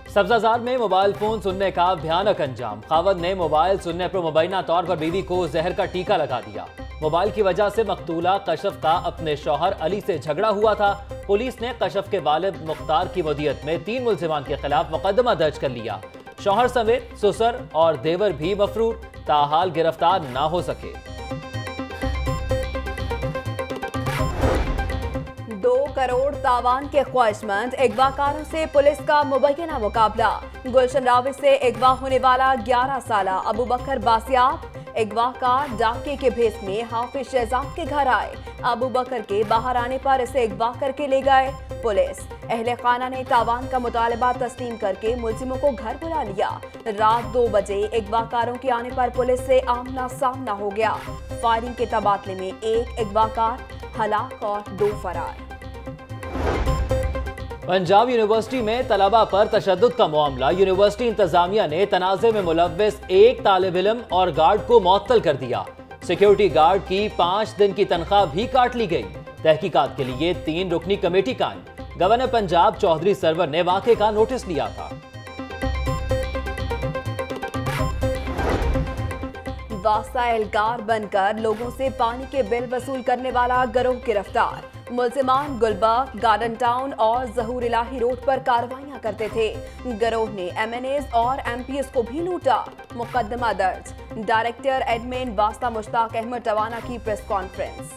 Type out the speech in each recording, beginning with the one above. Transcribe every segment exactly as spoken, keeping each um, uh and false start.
सब्जाजार में mobile phone सुनने का भयानक अंजाम। खावद ने मोबाइल सुनने पर मुबैना तौर पर बीवी को जहर का टीका लगा दिया। मोबाइल की वजह से मकतूला कशफ का अपने शौहर अली से झगड़ा हुआ था। पुलिस ने कशफ के वालिद मुख्तार की मुदियत में तीन मुल्जिमान के खिलाफ मुकदमा दर्ज कर लिया। शौहर समेत ससुर और देवर भी मफरूर, ताहाल गिरफ्तार ना हो सके। दो करोड़ तावान के ख्वाहिशमंद अगवाकारों से पुलिस का मुबैना मुकाबला। गुलशन रावत से अगवा होने वाला ग्यारह साला अबू बकर बासियाब अगवाकार डाके के भेस में हाफिज शहजाद के घर आए। अबू बकर के बाहर आने पर इसे अगवा करके ले गए। पुलिस अहले खाना ने तावान का मुतालबा तस्लीम करके मुलजिमों को घर बुला लिया। रात दो बजे अगवाकारों के आने पर पुलिस से आमना सामना हो गया। फायरिंग के तबादले में एक अगवाकार हलाक और दो फरार। पंजाब यूनिवर्सिटी में तलबा पर तशद्दुद का मामला। यूनिवर्सिटी इंतजामिया ने तनाज़े में मुलव्विस एक तालिब इल्म और गार्ड को मुअत्तल कर दिया। सिक्योरिटी गार्ड की पांच दिन की तनख्वाह भी काट ली गई। तहकीकात के लिए तीन रुकनी कमेटी कायम। गवर्नर पंजाब चौधरी सरवर ने वाक़े का नोटिस लिया था। वासाइलकार बनकर लोगों से पानी के बिल वसूल करने वाला गिरोह गिरफ्तार। मुल्जिमान गुलबर्ग, गार्डन टाउन और जहूर इलाही रोड पर कार्रवाइयां करते थे। गिरोह ने एम एन एज और एम पी एस को भी लूटा। मुकदमा दर्ज। डायरेक्टर एडमिन वास्ता मुश्ताक अहमद टवाना की प्रेस कॉन्फ्रेंस।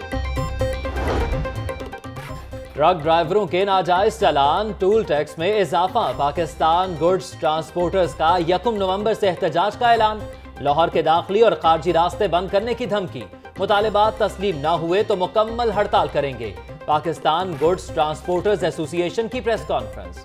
ट्रक ड्राइवरों के नाजायज चालान, टूल टैक्स में इजाफा। पाकिस्तान गुड्स ट्रांसपोर्टर्स का यकम नवंबर से एहतजाज का ऐलान। लाहौर के दाखिली और खारजी रास्ते बंद करने की धमकी। मुतालिबात तस्लीम न हुए तो मुकम्मल हड़ताल करेंगे। पाकिस्तान गुड्स ट्रांसपोर्टर्स एसोसिएशन की प्रेस कॉन्फ्रेंस।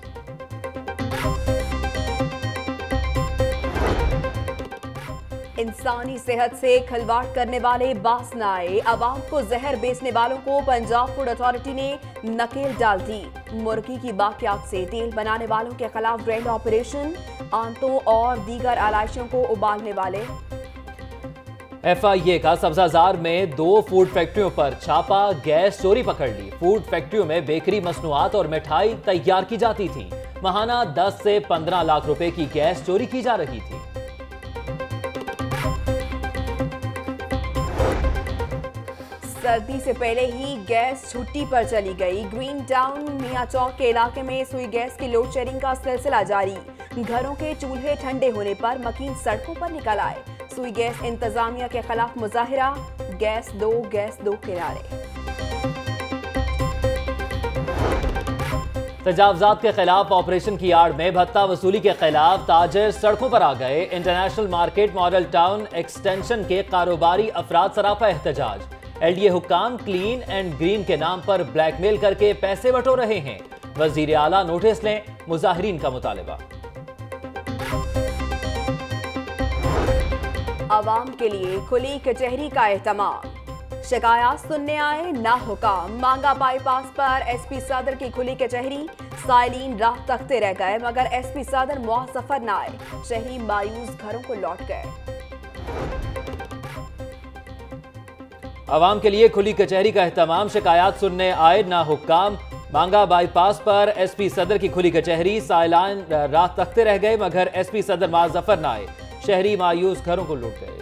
इंसानी सेहत से खिलवाड़ करने वाले बास न आए। अवाम को जहर बेचने वालों को पंजाब फूड अथॉरिटी ने नकेल डाल दी। मुर्गी की बाकियात से तेल बनाने वालों के खिलाफ ग्रैंड ऑपरेशन। आंतों और दीगर आलाइशों को उबालने वाले। एफ आई ए का सब्जाजार में दो फूड फैक्ट्रियों पर छापा। गैस चोरी पकड़ ली। फूड फैक्ट्रियों में बेकरी मसनूआत और मिठाई तैयार की जाती थी। महाना दस से पंद्रह लाख रुपए की गैस चोरी की जा रही थी। सर्दी से पहले ही गैस छुट्टी पर चली गई। ग्रीन टाउन मियां चौक के इलाके में सुई गैस की लोड शेडिंग का सिलसिला जारी। घरों के चूल्हे ठंडे होने पर मकीन सड़कों पर निकल आए। सुई गैस इंतजामिया के खिलाफ मुजाहिरा। गैस दो गैस दो के नारे। तजावजात के खिलाफ ऑपरेशन की आड़ में भत्ता वसूली के खिलाफ ताजिर सड़कों पर आ गए। International market model town extension के कारोबारी अफराद सरापा एहतजाज। एल डी ए हुक्काम क्लीन एंड ग्रीन के नाम पर ब्लैकमेल करके पैसे बटोर रहे हैं। वजीर आला नोटिस लें, मुजाहिरीन का मुतालिबा। अवाम के लिए खुली कचहरी का एहतमाम। शिकायत सुनने आए ना हुकाम। मांगा बाईपास पर एस पी सदर की खुली कचहरी। साइलिन राह तकते रह गए मगर एस पी सदर मुआसफर न आए। शहरी मायूस घरों को लौट गए। अवाम के लिए खुली कचहरी का एहतमाम। शिकायत सुनने आए ना हुक्काम। मांगा बाईपास पर एस पी सदर की खुली कचहरी। साइलान राह तकते रह गए मगर एस पी सदर मुआसफर न आए। शहरी मायूस घरों को लूट गए।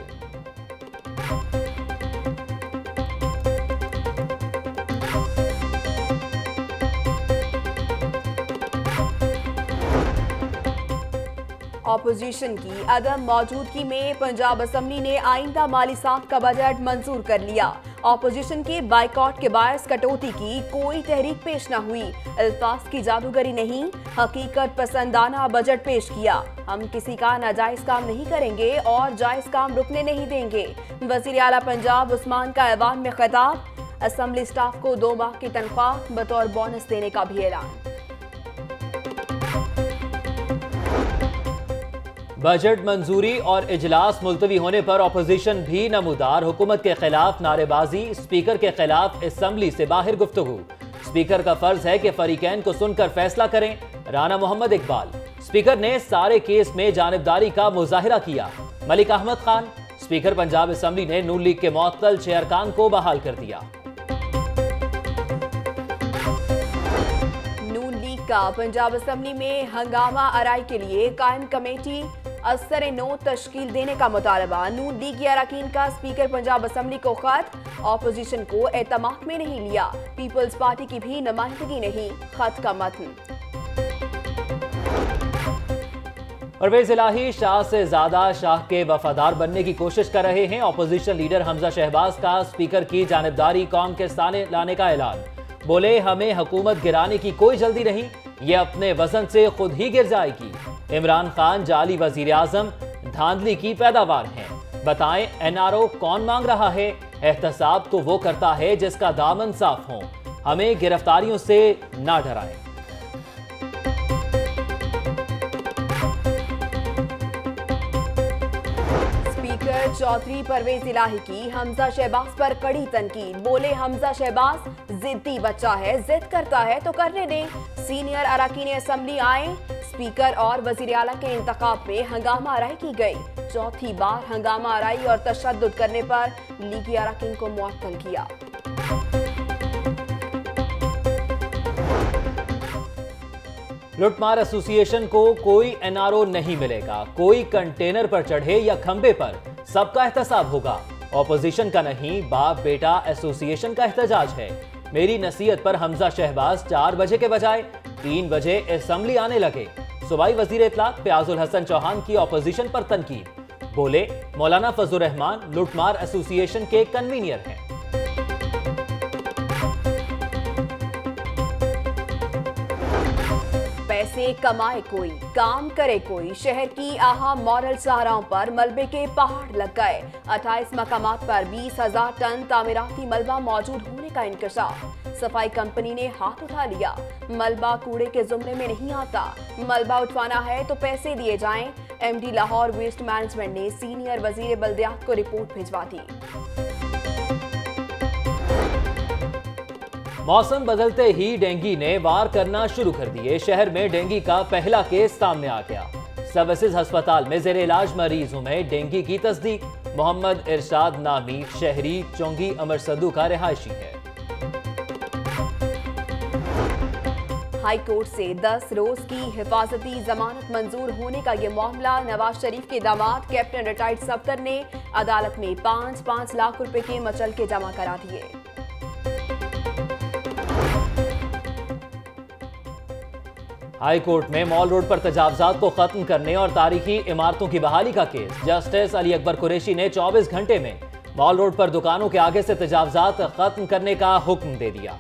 ऑपोजिशन की अदम मौजूदगी में पंजाब असेंबली ने आइंदा माली साल का बजट मंजूर कर लिया। ऑपोजिशन के बाइकॉट के बायस कटौती की कोई तहरीक पेश न हुई। अल्फाज की जादूगरी नहीं, हकीकत पसंदाना बजट पेश किया। हम किसी का नाजायज काम नहीं करेंगे और जायज काम रुकने नहीं देंगे। वजीर आला पंजाब उस्मान का ऐवान में खिताब। असेंबली स्टाफ को दो माह की तनख्वाह बतौर बोनस देने का भी ऐलान। बजट मंजूरी और इजलास मुलतवी होने पर अपोजिशन भी नमूदार। हुकूमत के खिलाफ नारेबाजी। स्पीकर के खिलाफ असेंबली से बाहर गुफ्तगू। स्पीकर का फर्ज है कि फरीकैन को सुनकर फैसला करें। राना मोहम्मद इकबाल। स्पीकर ने सारे केस में जानिबदारी का मुजाहिरा किया। मलिक अहमद खान। स्पीकर पंजाब असेंबली ने नून लीग के मुअत्तल छह अरकान को बहाल कर दिया। का पंजाब असेंबली में हंगामा आराई के लिए कायम कमेटी असर नो तश्कील देने का मुतालबा। नून लीग के अरकान का स्पीकर पंजाब असेंबली को खत, ऑपोजिशन को एतमाद में नहीं लिया, पीपल्स पार्टी की भी नुमाइंदगी नहीं। खत का मतन। परवेज इलाही शाह से ज्यादा शाह के वफादार बनने की कोशिश कर रहे हैं। ऑपोजिशन लीडर हमजा शहबाज का स्पीकर की जानिबदारी कौम के सामने लाने का ऐलान। बोले, हमें हुकूमत गिराने की कोई जल्दी नहीं, ये अपने वजन से खुद ही गिर जाएगी। इमरान खान जाली वजीर आजम धांधली की पैदावार हैं। बताएं, एन आर ओ कौन मांग रहा है? एहतसाब तो वो करता है जिसका दामन साफ हो। हमें गिरफ्तारियों से ना डराएं। स्पीकर चौधरी परवेज इलाही की हमजा शहबाज पर कड़ी तनकीद। बोले, हमजा शहबाज जिद्दी बच्चा है, जिद करता है तो करने दें। सीनियर अरकान असेंबली आए। स्पीकर और वजीर आला के इंतखाब में हंगामा आराई की गई। चौथी बार हंगामा आराई और तशद्दुद करने पर लीगी अरकान को मुअत्तल किया। लुटमार एसोसिएशन को कोई एन आर ओ नहीं मिलेगा। कोई कंटेनर पर चढ़े या खंबे पर, सबका एहतसाब होगा। ऑपोजिशन का नहीं, बाप बेटा एसोसिएशन का एहतजाज है। मेरी नसीहत पर हमजा शहबाज चार बजे के बजाय तीन बजे असेंबली आने लगे। सूबाई वजीर इत्तलाक प्याजुल हसन चौहान की ऑपोजिशन पर तनकीद। बोले, मौलाना फजलुर रहमान लुटमार एसोसिएशन के कन्वीनियर हैं। पैसे कमाए कोई, काम करे कोई। शहर की आहा मॉरल सहाराओं पर मलबे के पहाड़ लग गए। अट्ठाईस मकामात पर बीस हजार टन तामीराती मलबा मौजूद होने का इंकशाफ। सफाई कंपनी ने हाथ उठा लिया। मलबा कूड़े के जुमरे में नहीं आता। मलबा उठवाना है तो पैसे दिए जाएं। M D Lahore waste management ने सीनियर वजीर बल्दियात को रिपोर्ट भिजवा दी। मौसम बदलते ही डेंगू ने वार करना शुरू कर दिए। शहर में डेंगू का पहला केस सामने आ गया। सर्विसेज अस्पताल में जेर इलाज मरीजों में डेंगू की तस्दीक। मोहम्मद इरशाद नामी शहरी चौंगी अमर सद्दू का रिहायशी है। हाई कोर्ट से दस रोज की हिफाजती जमानत मंजूर होने का ये मामला। नवाज शरीफ के दामाद कैप्टन रिटायर्ड सफ्तर ने अदालत में पाँच पाँच लाख रुपए के मचल के जमा करा दिए। हाई कोर्ट में मॉल रोड पर तजावजात को खत्म करने और तारीखी इमारतों की बहाली का केस। जस्टिस अली अकबर कुरैशी ने चौबीस घंटे में मॉल रोड पर दुकानों के आगे से तजावजात खत्म करने का हुक्म दे दिया।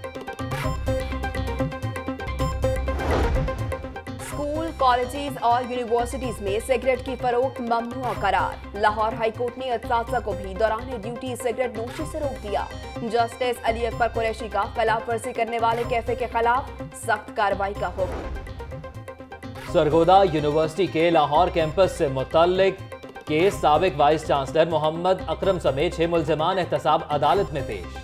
स्कूल, कॉलेजेस और यूनिवर्सिटीज में सिगरेट की फरोख्त ममनुआ करार। लाहौर हाई कोर्ट ने असातिज़ा को भी दौरान ड्यूटी सिगरेट नोशी से रोक दिया। जस्टिस अली अकबर कुरैशी का खिलाफ वर्जी करने वाले कैफे के खिलाफ सख्त कार्रवाई का हुक्म। सरगोदा यूनिवर्सिटी के लाहौर कैंपस से मुतल्लिक केस साबिक वाइस चांसलर मोहम्मद अकरम समेत छह मुल्जिमान एहतसाब अदालत में पेश।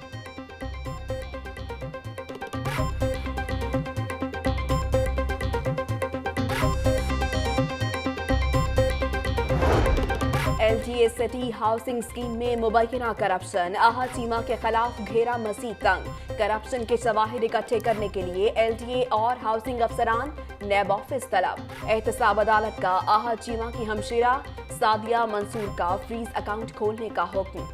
L D A city housing scheme में मुबैना करप्शन। आहा चीमा के खिलाफ घेरा मजीद तंग। करप्शन के शवाहिद इकट्ठे करने के लिए एल टी ए और हाउसिंग अफसरान नैब ऑफिस तलब। एहतसाब अदालत का आहा चीमा की हमशीरा सादिया मंसूर का फ्रीज अकाउंट खोलने का हुक्म।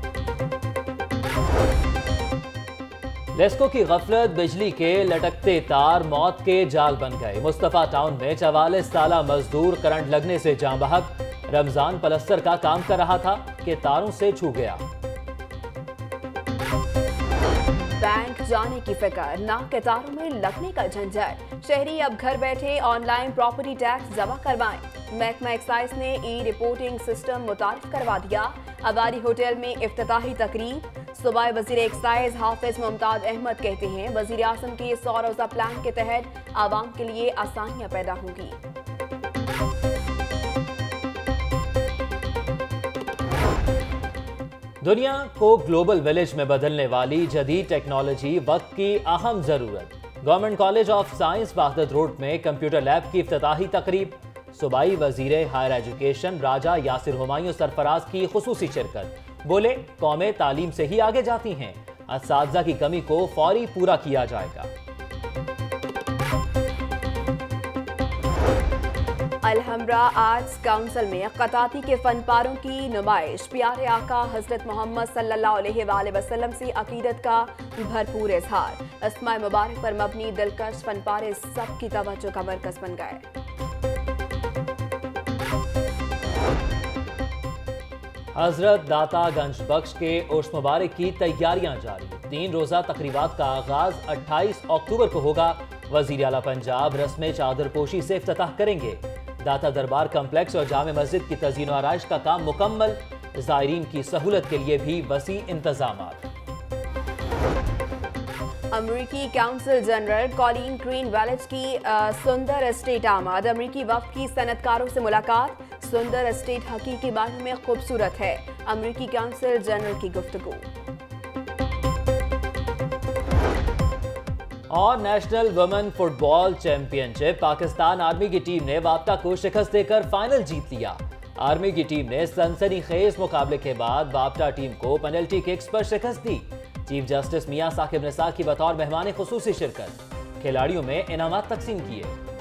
लेस्को की गफलत, बिजली के लटकते तार मौत के जाल बन गए। मुस्तफा टाउन में चवालीस साला मजदूर करंट लगने से जाँ बहक। रमजान पलस्तर का काम कर रहा था कि तारों से छू गया। बैंक जाने की फिक्र, ना के तारों में लगने का झंझट। शहरी अब घर बैठे ऑनलाइन प्रॉपर्टी टैक्स जमा करवाएं। महकमा एक्साइज ने ई रिपोर्टिंग सिस्टम मुतारिफ करवा दिया। अवारी होटल में इफ्तिताही तकरीब। सूबाई वजीर एक्साइज हाफिज मुमताज अहमद कहते हैं, वजीर आजम के सौ रोजा प्लान के तहत आवाम के लिए आसानियां पैदा होंगी। दुनिया को ग्लोबल विलेज में बदलने वाली जदीद टेक्नोलॉजी वक्त की अहम जरूरत। Government college of science Wahdat road में कंप्यूटर लैब की इफ्तिताही तकरीब। सूबाई वजीर हायर एजुकेशन राजा यासिर हुमायूं सरफराज की खुसूसी शिरकत। बोले, कौमें तालीम से ही आगे जाती हैं। असातिज़ा की कमी को फौरी पूरा किया जाएगा। अलहम्रा आर्ट्स काउंसिल में कताती के फनपारों की नुमाइश। प्यारे आका हजरत मोहम्मद सल्लल्लाहु अलैहि वसल्लम से अकीदत का भरपूर इजहार। अस्माए मुबारक पर मबनी दिलकश फनपारे सबकी तवज्जो का मरकज बन गए। हजरत दाता गंज बख्श के उर्स मुबारक की तैयारियां जारी। तीन रोजा तकरीबात का आगाज अट्ठाईस अक्टूबर को होगा। वजीर आला पंजाब रस्म चादर पोशी से इफ्तिताह करेंगे। दाता दरबार कम्प्लेक्स और जामे मस्जिद की तज़ीन व आराइश का काम मुकम्मल। ज़ायरीन की सहूलत के लिए भी वसी इंतजामात। अमरीकी council general Colin Green village की सुंदर एस्टेट आमद। अमरीकी वफ्द की सनतकारों से मुलाकात। सुंदर एस्टेट हकीकी मायनों में खूबसूरत है। अमरीकी काउंसिल जनरल की गुफ्तगू। और national women football championship Pakistan army की टीम ने वापटा को शिकस्त देकर फाइनल जीत लिया। आर्मी की टीम ने सनसनीखेज मुकाबले के बाद वापटा टीम को पेनल्टी किक्स पर शिकस्त दी। चीफ जस्टिस मियां साकिब निसार की बतौर मेहमान खुसूसी शिरकत। खिलाड़ियों में इनामात तकसीम किए।